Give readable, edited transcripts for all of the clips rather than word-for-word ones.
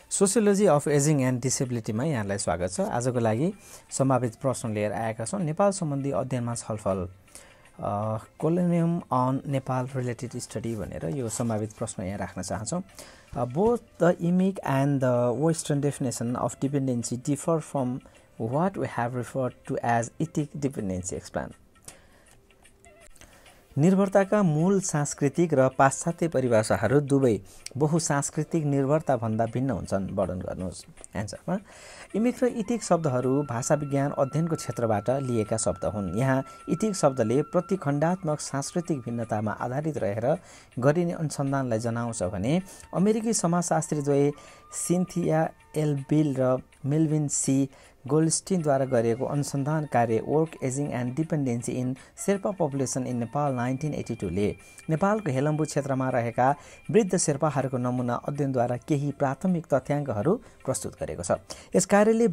Sociology of ageing and डिसेबिलिटीमा यहाँलाई स्वागत छ। आजको लागि सम्भावित प्रश्न लिएर आएका छौँ। नेपाल सम्बन्धी अध्ययनमा छलफल colloquium on Nepal related study भनेर यो सम्भावित प्रश्न यहाँ राख्न चाहन्छौँ। Both the emic and the western definition of dependency differ from what we have referred to as etic dependency explain. निर्भरताका मूल सांस्कृतिक र पाश्चात्य परिभाषाहरू दुवै बहुसांस्कृतिक निर्भरताभन्दा भिन्न हुन्छन्। वर्णन गर्नुहोस्। एन्सरमा इमिक र इटिक शब्दहरू भाषा विज्ञान अध्ययनको क्षेत्रबाट लिएका शब्द हुन्। यहाँ इटिक शब्दले प्रतिखण्डात्मक सांस्कृतिक भिन्नतामा आधारित रहेर गरिने अनुसन्धानलाई जनाउँछ भने अमेरिकी समाजशास्त्रीद्वय सिन्थिया एल बेल र मेल्भिन सी गोल्डस्टीनद्वारा गरिएको अनुसन्धान कार्य work ageing and dependency in Sherpa population in Nepal 1982 ले नेपालको हेलम्बु क्षेत्रमा रहेका वृद्ध शेर्पाहरूको नमुना अध्ययनद्वारा केही प्राथमिक तथ्याङ्कहरू प्रस्तुत गरेको छ। यस कार्यले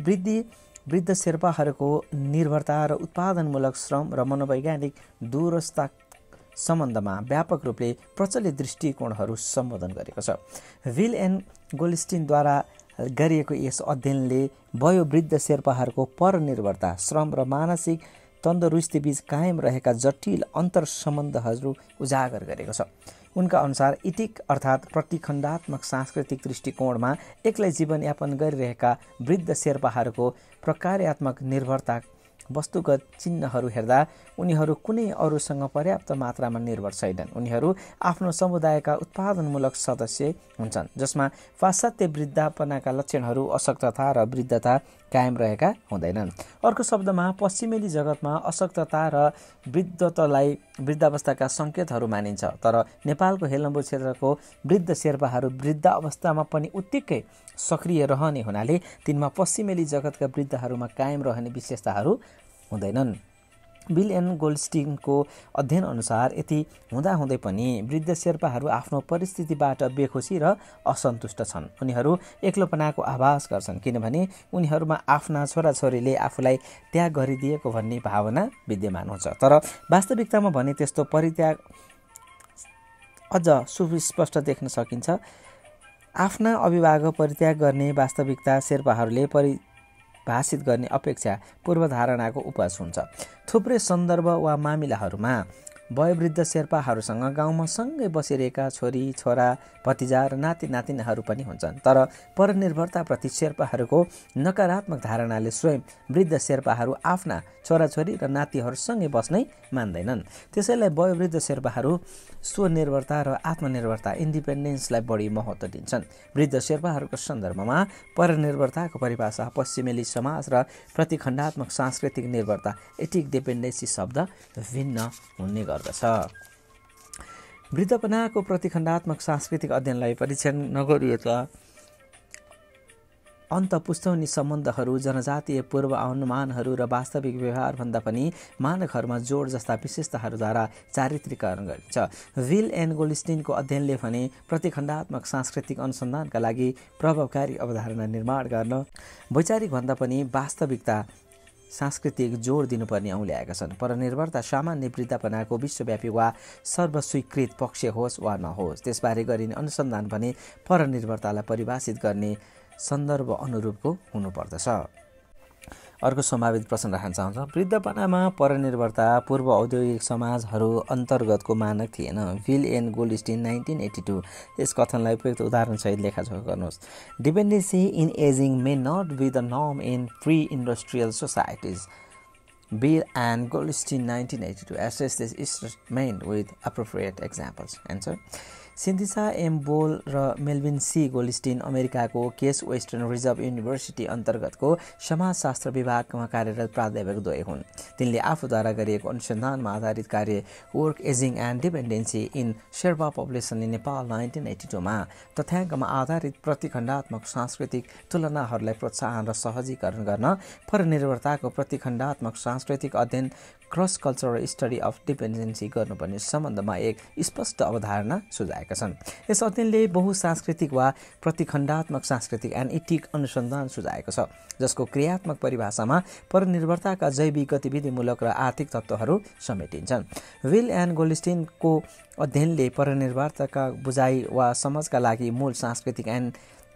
वृद्ध शेर्पाहरूको निर्भरता र उत्पादनमूलक श्रम र मनोवैज्ञानिक दूरस्थ सम्बन्धमा व्यापक रूपले प्रचलित दृष्टिकोणहरू सम्बोधन गरेको छ। विल एन्ड गोल्डस्टीनद्वारा गरिएको यस अध्ययनले वयोवृद्ध शेर्पाहरूको परनिर्भरता, श्रम र मानसिक तन्दुरुस्तीबीच कायम रहेका जटिल अन्तर सम्बन्धहरू उजागर गरेको छ। उनका अनुसार इटिक अर्थात् प्रतिखण्डात्मक सांस्कृतिक दृष्टिकोणमा एक्लै जीवनयापन गरिरहेका वृद्ध शेर्पाहरूको प्रकार्यात्मक निर्भरता वस्तुगत चिन्हहरू हेर्दा उनीहरू कुनै अरूसँग पर्याप्त मात्रामा निर्भर छैनन्। उनीहरू आफ्नो समुदायका उत्पादनमूलक सदस्य हुन्छन्, जसमा पाश्चात्य वृद्धापनाका लक्षणहरू, अशक्तता र वृद्धता कायम रहेका हुँदैनन्। अर्को शब्दमा पश्चिमेली जगतमा अशक्तता र वृद्धतालाई वृद्धावस्थाका सङ्केतहरू मानिन्छ, तर नेपालको हेलम्बु क्षेत्रको वृद्ध शेर्पाहरू वृद्ध अवस्थामा पनि उत्तिकै सक्रिय रहने हुनाले तिनमा पश्चिमेली जगतका वृद्धहरूमा कायम रहने विशेषताहरू हुँदैनन्। बिल एन्ड गोल्डस्टीनको अध्ययन अनुसार यति हुँदाहुँदै पनि वृद्ध शेर्पाहरू आफ्नो परिस्थितिबाट बेखुसी र असन्तुष्ट छन्। उनीहरू एक्लोपनाको आभास गर्छन् किनभने उनीहरूमा आफ्ना छोराछोरीले आफूलाई त्याग गरिदिएको भन्ने भावना विद्यमान हुन्छ। तर वास्तविकतामा भने त्यस्तो परित्याग अझ सुस्पष्ट देख्न सकिन्छ। आफ्ना अभिभावक परित्याग गर्ने वास्तविकता शेर्पाहरूले परिभाषित गर्ने अपेक्षा पूर्वधारणाको उपज हुन्छ। थुप्रै सन्दर्भ वा मामिलाहरूमा वयोवृद्ध शेर्पाहरूसँग गाउँमा सँगै बसिरहेका छोरी छोरा भतिजा र नाति नातिनाहरू पनि हुन्छन्, तर परनिर्भरताप्रति शेर्पाहरूको नकारात्मक धारणाले स्वयं वृद्ध शेर्पाहरू आफ्ना छोराछोरी र नातिहरूसँगै बस्नै मान्दैनन्। त्यसैलाई वयोवृद्ध शेर्पाहरू स्वनिर्भरता र आत्मनिर्भरता इन्डिपेन्डेन्सलाई बढी महत्त्व दिन्छन्। वृद्ध शेर्पाहरूको सन्दर्भमा परनिर्भरताको परिभाषा पश्चिमेली समाज र प्रतिखण्डात्मक सांस्कृतिक निर्भरता एटिक डिपेन्डेन्सी शब्द भिन्न हुने गर्दछ। वृद्धपनाको प्रतिखण्डात्मक सांस्कृतिक अध्ययनलाई परीक्षण नगरिएका अन्तपुस्तौनी सम्बन्धहरू, जनजातीय पूर्वानुमानहरू र वास्तविक व्यवहारभन्दा पनि मानकहरूमा जोड जस्ता विशेषताहरूद्वारा चारित्रीकरण गरिन्छ। विल एन्ड गोल्डस्टीनको अध्ययनले भने प्रतिखण्डात्मक सांस्कृतिक अनुसन्धानका लागि प्रभावकारी अवधारणा निर्माण गर्न वैचारिक भन्दा पनि वास्तविकता सांस्कृतिक जोड दिनुपर्ने औल्याएका छन्। परनिर्भरता सामान्य वृद्धपनाको विश्वव्यापी वा सर्वस्वीकृत पक्ष होस् वा नहोस्, त्यसबारे गरिने अनुसन्धान भने परनिर्भरतालाई परिभाषित गर्ने सन्दर्भ अनुरूपको हुनुपर्दछ। अर्को सम्भावित प्रश्न राख्न चाहन्छ। वृद्धपनामा परनिर्भरता पूर्व औद्योगिक समाजहरू अन्तर्गतको मानक थिएन। विल एन्ड गोल्डस्टीन 1982 यस कथनलाई उपयुक्त उदाहरणसहित लेखाजोखा गर्नुहोस्। Dependency in ageing may not be the norm in pre industrial societies. Beal and Goldstein 1982 assess this statement with appropriate examples. Answer. Cynthia M Beall र मेल्भिन सी गोल्डस्टीन अमेरिकाको Case Western Reserve University अन्तर्गतको समाजशास्त्र विभागमा कार्यरत प्राध्यापक द्वय हुन्। तिनले आफूद्वारा गरिएको अनुसन्धानमा आधारित कार्य work ageing and dependency in Sherpa population in Nepal 1982 मा तथ्याङ्कमा आधारित प्रतिखण्डात्मक सांस्कृतिक तुलनाहरूलाई प्रोत्साहन र सहजीकरण गर्न परनिर्भरताको प्रतिखण्डात्मक सांस्कृतिक अध्ययन cross cultural study of dependency गर्नुपर्ने सम्बन्धमा एक स्पष्ट अवधारणा सुझाएका छन्। यस अध्ययनले बहुसांस्कृतिक वा प्रतिखण्डात्मक सांस्कृतिक एन्ड इटिक अनुसन्धान सुझाएको छ, जसको क्रियात्मक परिभाषामा परनिर्भरताका जैविक गतिविधिमूलक र आर्थिक तत्त्वहरू समेटिन्छन्। विल एन्ड गोल्डस्टीनको अध्ययनले परनिर्भरताका बुझाइ वा समझका लागि मूल सांस्कृतिक एन्ड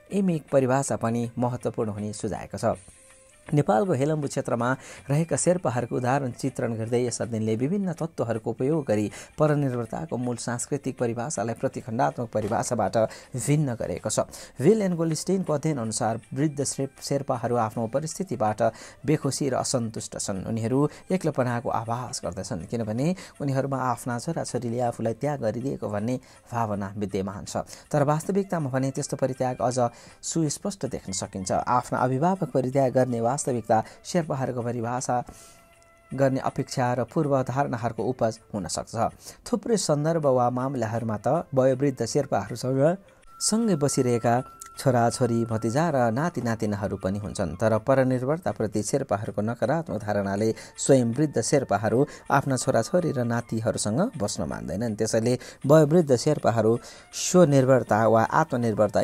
एमिक परिभाषा पनि महत्त्वपूर्ण हुने सुझाएको छ। नेपालको हेलम्बु क्षेत्रमा रहेका शेर्पाहरूको उदाहरण चित्रण गर्दै यस अध्ययनले विभिन्न तत्त्वहरूको उपयोग गरी परनिर्भरताको मूल सांस्कृतिक परिभाषालाई प्रतिखण्डात्मक परिभाषाबाट भिन्न गरेको छ। बेल एन्ड गोल्डस्टेनको अध्ययन अनुसार वृद्ध शेर्पाहरू आफ्नो परिस्थितिबाट बेखुसी र असन्तुष्ट छन्। उनीहरू एक्लोपनाको आभास गर्दछन् किनभने उनीहरूमा आफ्ना छोराछोरीले आफूलाई त्याग गरिदिएको भन्ने भावना विद्यमान छ। तर वास्तविकतामा भने त्यस्तो परित्याग अझ सुस्पष्ट देख्न सकिन्छ। आफ्ना अभिभावक परित्याग गर्ने वास्तविकता शेर्पाहरूको परिभाषा गर्ने अपेक्षा र पूर्वधारणाहरूको उपज हुन सक्छ। थुप्रै सन्दर्भ वा मामलाहरूमा त वयोवृद्ध शेर्पाहरूसँग सँगै बसिरहेका छोराछोरी भतिजा र नाति नातिनाहरू पनि हुन्छन्। तर परनिर्भरताप्रति शेर्पाहरूको नकारात्मक धारणाले स्वयं वृद्ध शेर्पाहरू आफ्ना छोराछोरी र नातिहरूसँग बस्न मान्दैनन्। त्यसैले वयोवृद्ध शेर्पाहरू स्वनिर्भरता वा आत्मनिर्भरता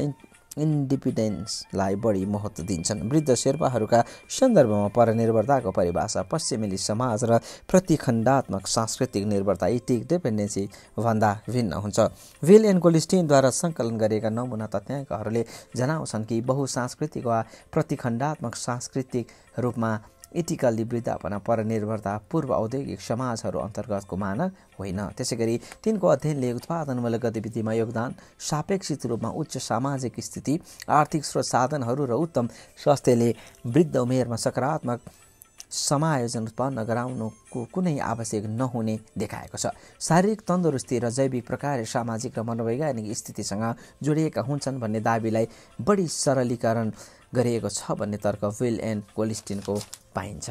इन्डिपेन्डेन्सलाई बढी महत्त्व दिन्छन्। वृद्ध शेर्पाहरूका सन्दर्भमा परनिर्भरताको परिभाषा पश्चिमेली समाज र प्रतिखण्डात्मक सांस्कृतिक निर्भरता एटिक डिपेन्डेन्सी भन्दा भिन्न हुन्छ। बेल एन्ड गोल्डस्टेनद्वारा सङ्कलन गरिएका नमुना तथ्याङ्कहरूले जनाउँछन् कि बहुसांस्कृतिक वा प्रतिखण्डात्मक सांस्कृतिक रूपमा एटिकल्ली वृद्धापना परनिर्भरता पूर्व औद्योगिक समाजहरू अन्तर्गतको मानक होइन। त्यसैगरी तिनको अध्ययनले उत्पादनमूलक गतिविधिमा योगदान, सापेक्षित रूपमा उच्च सामाजिक स्थिति, आर्थिक स्रोत साधनहरू र उत्तम स्वास्थ्यले वृद्ध उमेरमा सकारात्मक समायोजन उत्पन्न गराउनुको कुनै आवश्यक नहुने देखाएको छ। शारीरिक तन्दुरुस्ती र जैविक प्रकार सामाजिक र मनोवैज्ञानिक स्थितिसँग जोडिएका हुन्छन् भन्ने दाबीलाई बढी सरलीकरण गरिएको छ भन्ने तर्क बेल एन्ड गोल्डस्टेनको पाइन्छ।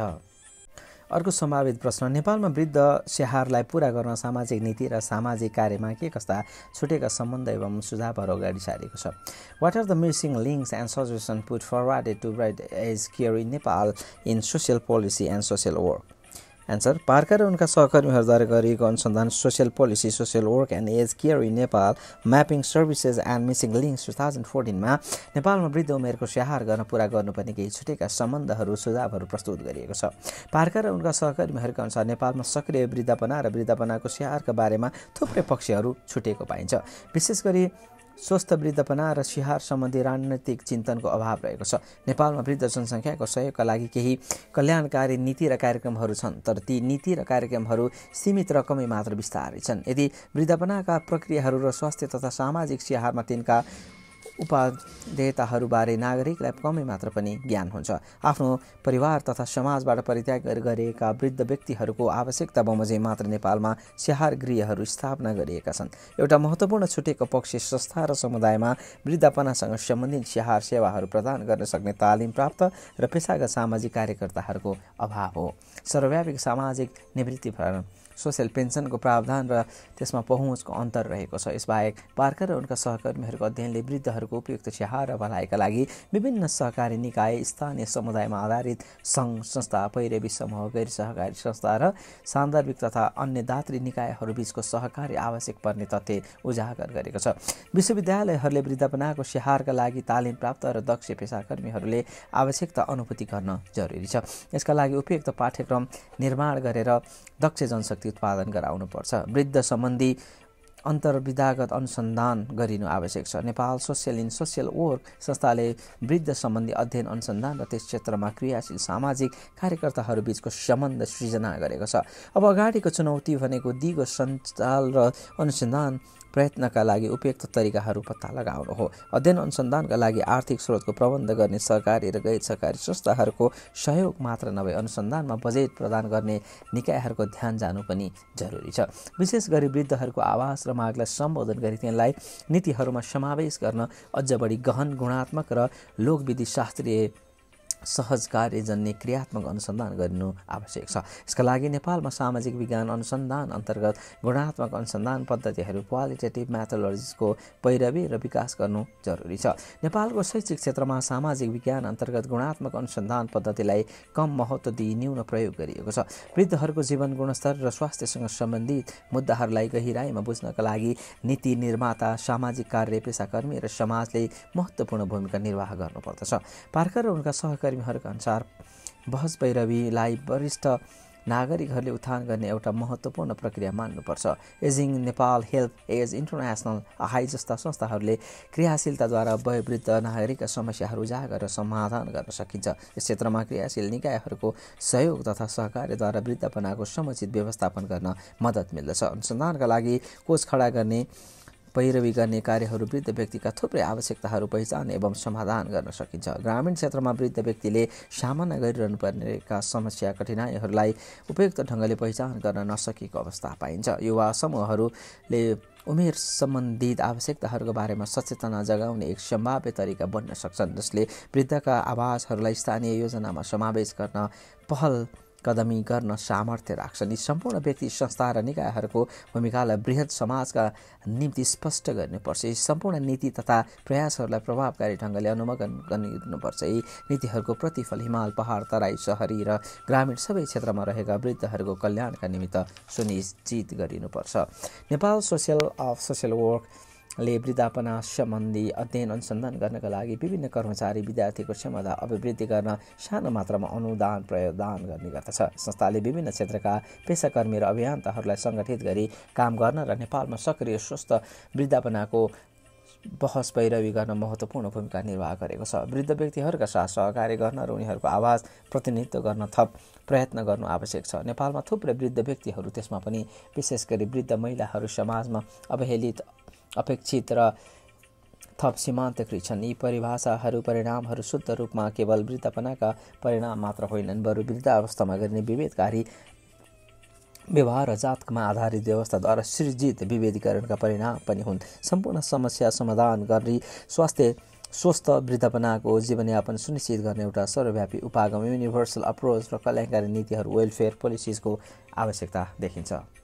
अर्को सम्भावित प्रश्न, नेपालमा वृद्ध स्याहारलाई पूरा गर्न सामाजिक नीति र सामाजिक कार्यमा के कस्ता छुटेका सम्बन्ध एवं सुझावहरू अगाडि सारेको छ। What are the missing links and suggestion put forwarded to bright age care in Nepal in social policy and social work? Answer, Parker र उनका सहकर्मीहरूद्वारा गरिएको अनुसन्धान social policy, social work and age care in Nepal mapping services and missing links 2014मा नेपालमा वृद्ध उमेरको स्याहार गर्न पुरा गर्नुपर्ने केही छुटेका सम्बन्धहरू सुझावहरू प्रस्तुत गरिएको छ। पार्कर र उनका सहकर्मीहरूका अनुसार नेपालमा सक्रिय वृद्धापना र वृद्धापनाको स्याहारका बारेमा थुप्रै पक्षहरू छुटेको पाइन्छ। विशेष गरी स्वस्थ वृद्धपना र स्याहार सम्बन्धी रणनीतिक चिन्तनको अभाव रहेको छ। नेपालमा वृद्ध जनसङ्ख्याको सहयोगका लागि केही कल्याणकारी नीति र कार्यक्रमहरू छन्, तर ती नीति र कार्यक्रमहरू सीमित रकमै मात्र विस्तारै छन्। यदि वृद्धपनाका प्रक्रियाहरू र स्वास्थ्य तथा सामाजिक स्याहारमा तिनका उपादेयताहरूबारे नागरिकलाई कमै मात्र पनि ज्ञान हुन्छ। आफ्नो परिवार तथा समाजबाट परित्याग गरेका वृद्ध व्यक्तिहरूको आवश्यकता बमोजिम मात्र नेपालमा स्याहार गृहहरू स्थापना गरिएका छन्। एउटा महत्त्वपूर्ण छुटेको पक्ष संस्था र समुदायमा वृद्धापनासँग सम्बन्धित स्याहार सेवाहरू प्रदान गर्न सक्ने तालिम प्राप्त र पेसागत सामाजिक कार्यकर्ताहरूको अभाव हो। सर्वव्यापी सामाजिक निवृत्तिभरण, सोसियल पेन्सनको प्रावधान र त्यसमा पहुँचको अन्तर रहेको छ। यसबाहेक पार्कर र उनका सहकर्मीहरूको अध्ययनले वृद्धहरूको उपयुक्त स्याहार र भलाइका लागि विभिन्न सहकारी निकाय, स्थानीय समुदायमा आधारित सङ्घ संस्था, पैरवी समूह, गैर सहकारी संस्था र सान्दर्भिक तथा अन्य दात्री निकायहरूबीचको सहकारी आवश्यक पर्ने तथ्य उजागर गरेको छ। विश्वविद्यालयहरूले वृद्धपनाको स्याहारका लागि तालिम प्राप्त र दक्ष पेसाकर्मीहरूले आवश्यकता अनुभूति गर्न जरुरी छ। यसका लागि उपयुक्त पाठ्यक्रम निर्माण गरेर दक्ष जनशक्ति उत्पादन गराउनुपर्छ। वृद्ध सम्बन्धी अन्तर्विधागत अनुसन्धान गरिनु आवश्यक छ। Nepal social in social work संस्थाले वृद्ध सम्बन्धी अध्ययन अनुसन्धान र त्यस क्षेत्रमा क्रियाशील सामाजिक कार्यकर्ताहरूबीचको सम्बन्ध सृजना गरेको छ। अब अगाडिको चुनौती भनेको दिगो सञ्चाल र अनुसन्धान प्रयत्नका लागि उपयुक्त तरिकाहरू पत्ता लगाउनु हो। अध्ययन अनुसन्धानका लागि आर्थिक स्रोतको प्रबन्ध गर्ने सरकारी र गैर सरकारी संस्थाहरूको सहयोग मात्र नभई अनुसन्धानमा बजेट प्रदान गर्ने निकायहरूको ध्यान जानु पनि जरुरी छ। विशेष गरी वृद्धहरूको आवास र मागलाई सम्बोधन गरी तिनलाई नीतिहरूमा समावेश गर्न अझ बढी गहन गुणात्मक र लोकविधि शास्त्रीय सहज कार्यजन्य क्रियात्मक अनुसन्धान गर्नु आवश्यक छ। यसका लागि नेपालमा सामाजिक विज्ञान अनुसन्धान अन्तर्गत गुणात्मक अनुसन्धान पद्धतिहरू क्वालिटेटिभ मेथोडोलोजिजको पैरवी र विकास गर्नु जरुरी छ। नेपालको शैक्षिक क्षेत्रमा सामाजिक विज्ञान अन्तर्गत गुणात्मक अनुसन्धान पद्धतिलाई कम महत्त्व दिई न्यून प्रयोग गरिएको छ। वृद्धहरूको जीवन गुणस्तर र स्वास्थ्यसँग सम्बन्धित मुद्दाहरूलाई गहिराईमा बुझ्नका लागि नीति निर्माता, सामाजिक कार्य पेसाकर्मी र समाजले महत्त्वपूर्ण भूमिका निर्वाह गर्नुपर्दछ। पार्कर र उनका सहकर्मीहरूका अनुसार बहस पैरवीलाई वरिष्ठ नागरिकहरूले उत्थान गर्ने एउटा महत्त्वपूर्ण प्रक्रिया मान्नुपर्छ। Ageing Nepal HelpAge International हाई जस्ता संस्थाहरूले क्रियाशीलताद्वारा वयोवृद्ध नागरिकका समस्याहरू उजागर र समाधान गर्न सकिन्छ। यस क्षेत्रमा क्रियाशील निकायहरूको सहयोग तथा सहकार्यद्वारा वृद्धपनाको समुचित व्यवस्थापन गर्न मद्दत मिल्दछ। अनुसन्धानका लागि कोच खडा गर्ने पैरवी गर्ने कार्यहरू वृद्ध व्यक्तिका थुप्रै आवश्यकताहरू पहिचान एवं समाधान गर्न सकिन्छ। ग्रामीण क्षेत्रमा वृद्ध व्यक्तिले सामना गरिरहनु पर्नेका समस्या कठिनाइहरूलाई उपयुक्त ढङ्गले पहिचान गर्न नसकेको अवस्था पाइन्छ। युवा समूहहरूले उमेर सम्बन्धित आवश्यकताहरूको बारेमा सचेतना जगाउने एक सम्भाव्य तरिका बन्न सक्छन्, जसले वृद्धका आवाजहरूलाई स्थानीय योजनामा समावेश गर्न पहल कदमी गर्न सामर्थ्य राख्छन्। यी सम्पूर्ण व्यक्ति संस्था र निकायहरूको भूमिकालाई बृहत समाजका निम्ति स्पष्ट गर्नुपर्छ। यी सम्पूर्ण नीति तथा प्रयासहरूलाई प्रभावकारी ढङ्गले अनुमोदन गर्नुपर्छ। यी नीतिहरूको प्रतिफल हिमाल, पहाड, तराई, सहरी र ग्रामीण सबै क्षेत्रमा रहेका वृद्धहरूको कल्याणका निमित्त सुनिश्चित गरिनुपर्छ। नेपाल सोसियल वर्कले वृद्धापना सम्बन्धी अध्ययन अनुसन्धान गर्नका लागि विभिन्न कर्मचारी विद्यार्थीको क्षमता अभिवृद्धि गर्न सानो मात्रामा अनुदान प्रदान गर्ने गर्दछ। संस्थाले विभिन्न क्षेत्रका पेसाकर्मी र अभियन्ताहरूलाई सङ्गठित गरी काम गर्न र नेपालमा सक्रिय स्वस्थ वृद्धापनाको बहस पैरवी गर्न महत्त्वपूर्ण भूमिका निर्वाह गरेको छ। वृद्ध व्यक्तिहरूका साथ सहकार्य गर्न र उनीहरूको आवाज प्रतिनिधित्व गर्न थप प्रयत्न गर्नु आवश्यक छ। नेपालमा थुप्रै वृद्ध व्यक्तिहरू, त्यसमा पनि विशेष गरी वृद्ध महिलाहरू समाजमा अवहेलित, अपेक्षित र थप सीमान्तकृत छन्। यी परिणामहरू शुद्ध रूपमा केवल वृद्धपनाका परिणाम मात्र होइनन्, बरु वृद्धावस्थामा गरिने विभेदकारी व्यवहार र जातमा आधारित व्यवस्थाद्वारा सृजित विभेदीकरणका परिणाम पनि हुन्। सम्पूर्ण समस्या समाधान गरी स्वस्थ वृद्धपनाको जीवनयापन सुनिश्चित गर्ने एउटा सर्वव्यापी उपागम युनिभर्सल अप्रोच र कल्याणकारी नीतिहरू वेलफेयर पोलिसिजको आवश्यकता देखिन्छ।